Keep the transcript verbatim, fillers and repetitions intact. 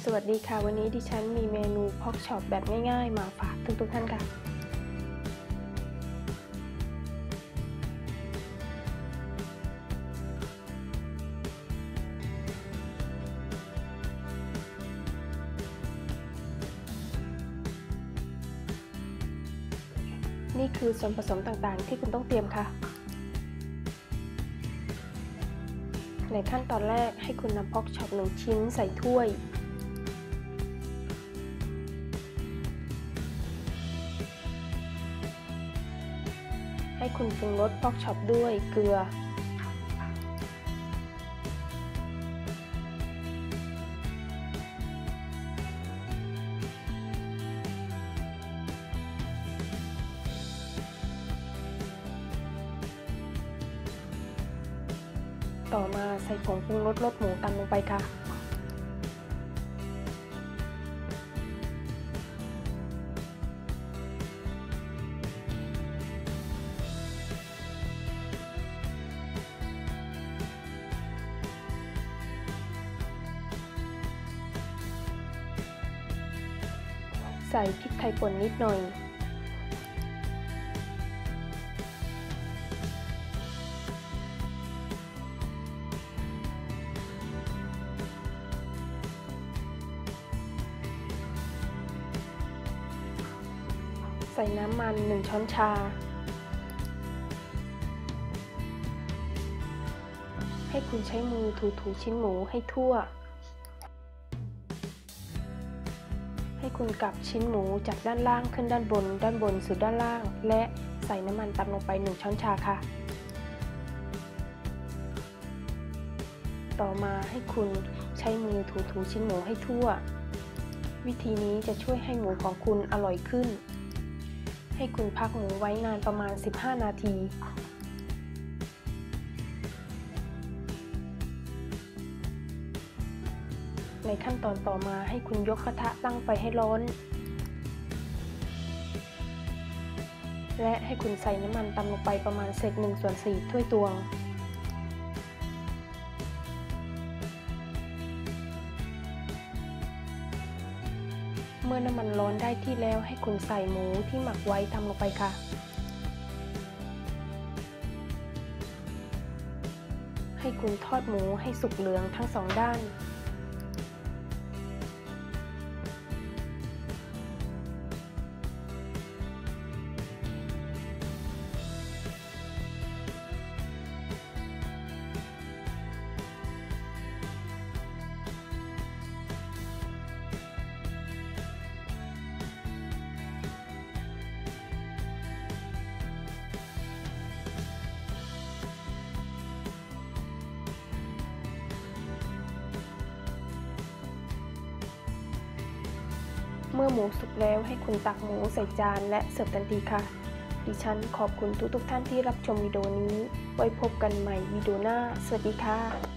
สวัสดีค่ะวันนี้ดิฉันมีเมนูพอกช็อปแบบง่ายๆมาฝากทุกๆท่านค่ะนี่คือส่วนผสมต่างๆที่คุณต้องเตรียมค่ะในขั้นตอนแรกให้คุณนำพอกช็อปหนึ่งชิ้นใส่ถ้วยให้คุณปรุงรสพอกช็อปด้วยเกลือต่อมาใส่ผงปรุงรสรสหมูตำลงไปค่ะใส่พริกไทยป่นนิดหน่อยใส่น้ำมันหนึ่งช้อนชาให้คุณใช้มือถูๆชิ้นหมูให้ทั่วให้คุณกลับชิ้นหมูจากด้านล่างขึ้นด้านบนด้านบนสู่ด้านล่างและใส่น้ำมันตามลงไปหนึ่งช้อนชาค่ะต่อมาให้คุณใช้มือถูๆชิ้นหมูให้ทั่ววิธีนี้จะช่วยให้หมูของคุณอร่อยขึ้นให้คุณพักหมูไว้นานประมาณสิบห้านาทีในขั้นตอนต่อมาให้คุณยกกระทะตั้งไฟให้ร้อนและให้คุณใส่น้ำมันตามลงไปประมาณเศษหนึ่งส่วนสี่ถ้วยตวงเมื่อน้ำมันร้อนได้ที่แล้วให้คุณใส่หมูที่หมักไว้ตามลงไปค่ะให้คุณทอดหมูให้สุกเหลืองทั้งสองด้านเมื่อหมูสุกแล้วให้คุณตักหมูใส่จานและเสิร์ฟทันทีค่ะดิฉันขอบคุณทุกๆท่านที่รับชมวิดีโอนี้ไว้พบกันใหม่วิดีโอหน้าสวัสดีค่ะ